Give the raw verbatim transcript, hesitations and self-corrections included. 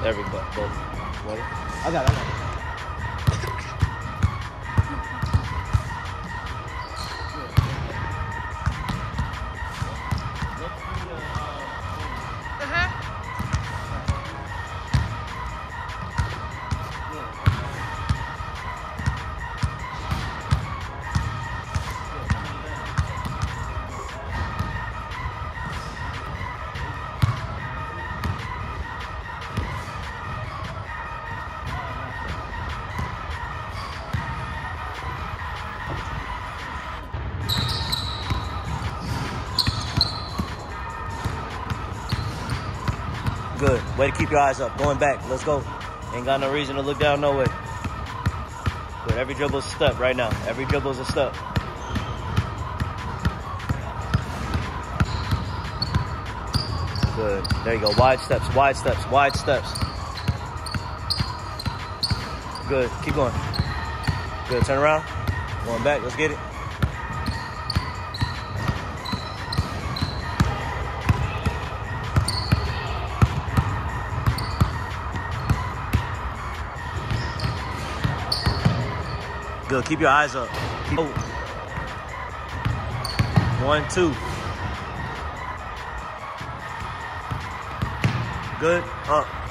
Everybody, both. Ready? I got it, I got it. Good. Way to keep your eyes up. Going back. Let's go. Ain't got no reason to look down no way. Good. Every dribble is a step right now. Every dribble is a step. Good. There you go. Wide steps. Wide steps. Wide steps. Good. Keep going. Good. Turn around. Going back. Let's get it. Good. Keep your eyes up. Keep oh. One, two. Good. Up.